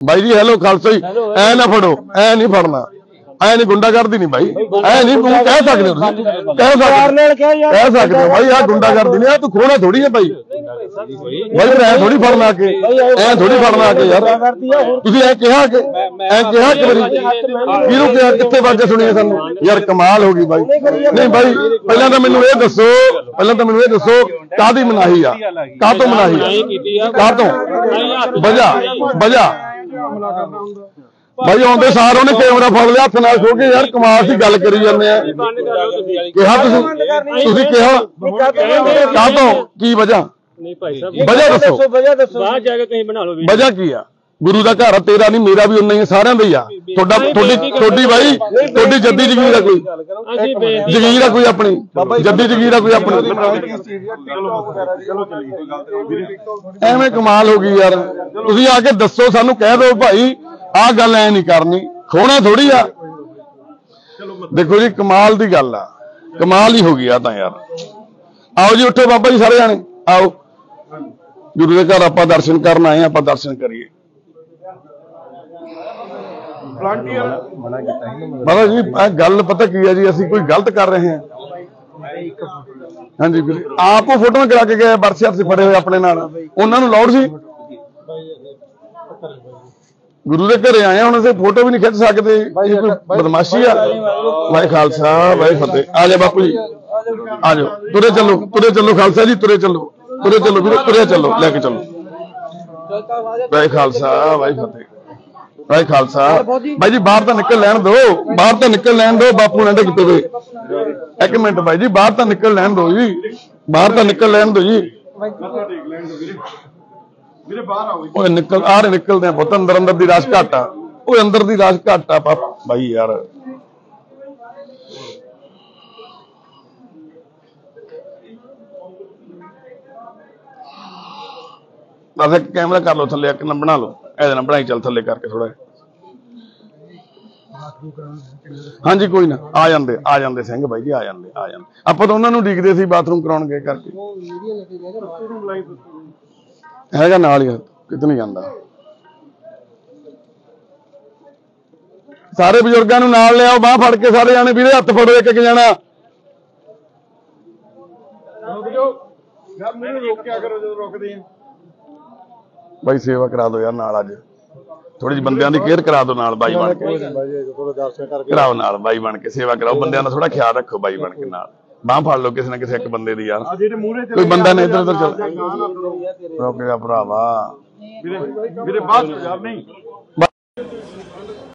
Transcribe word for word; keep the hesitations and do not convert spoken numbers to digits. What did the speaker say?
भाई जी हेलो खालसा जी ऐ ना फड़ो ऐ नहीं फड़ना ऐ नहीं गुंडागर्दी नहीं भाई ऐ नहीं तू कह सकते हो कह सकते कह सकते हो भाई आ गुंडागर्दी नहीं तू खोना थोड़ी है भाई भाई फिर ऐ थोड़ी फड़ना के ऐ थोड़ी फड़ना के यार तुसीं ऐ कहा कि ऐ कहा कि मेरी किहनूं कहा कित्थे वाजे सुनी सानूं यार कमाल हो गई भाई नहीं भाई पहला तो मैनूं ये दसो पहला तो मैनूं ये दसो काहदी मनाही आ काहतों मनाही आ काहतों वजह वजह भाई आउंदे सार उन्हें कैमरा फड़ लिया हथ नाल खो के यार कमाल की गल करी जांदे आ कहा तुसीं कहा काहतों की वजह वजह दसो वजह की आ गुरु का घर तेरा नहीं मेरा भी उन्ना ही है सारियां दा ही आ तुहाडा तुहाडी तुहाडी भाई तुहाडी जद्दी जगीर है कोई जगीर है कोई अपनी जद्दी जगीर है कोई अपनी एवें कमाल हो गई यार तुसीं आके दसो सानू कह दो भाई आ गल ऐ नहीं करनी खोना थोड़ी आ देखो जी कमाल दी गल आ कमाल ही हो गई आ तां यार आओ जी उठो बाबा जी सारे जाने आओ गुरु के घर आपां दर्शन करन आए आपां दर्शन करिए बाबा जी गल पता की है जी असीं कोई गलत कर रहे हैं हाँ जी आप फोटो करा के गए बरसे हथ फड़े हुए अपने नाल उन्होंने लाउड सी गुरु के घरे आए हम फोटो भी नहीं खिंच सकते बदमाशी आ वाहे खालसा वाहे फतेह आ जाओ बापू जी आ जाओ तुरे चलो तुरे चलो खालसा जी तुरे चलो तुरे चलो भी तुरे चलो लेके चलो वाहे खालसा वाहे फतेह भाई खालसा भाई जी बाहर तो निकल लैन दो बाहर तो निकल लैन दो बापू ने किते हुए एक मिनट भाई जी बाहर तो निकल लैन दो जी बाहर तो निकल लैन दो जी निकल आ रहे निकलते हैं पुत अंदर अंदर दी राश घट आ अंदर दी राश घट आ भाई यार बस एक कैमरा कर लो थले एक ना बना लो ऐसे ना बनाई चल थले करके थोड़ा हाँ जी कोई ना आ जाते आ जाते सिंह भाई जी आ जाते आ जाते आप तो उन्होंने उडीकते सी बाथरूम कराउण गए करके हैगा नाल ही किते नहीं जांदा सारे बजुर्गों नूं नाल ले आओ बांह फड़ के सारे जाने वीरे हत्थ फड़ो एक एक जना भाई सेवा करा दो यार नाल अज थोड़ी जी बंदियां दी केयर करा दो नाल बाई बन के कराओ नाल बाई बन के सेवा कराओ बंदियां दा थोड़ा ख्याल रखो बाई बन के नाल बांह फड़ लो किसी ना किसी एक बंदे दी यार कोई बंदा नहीं इधर उधर चल रोकेगा भरावा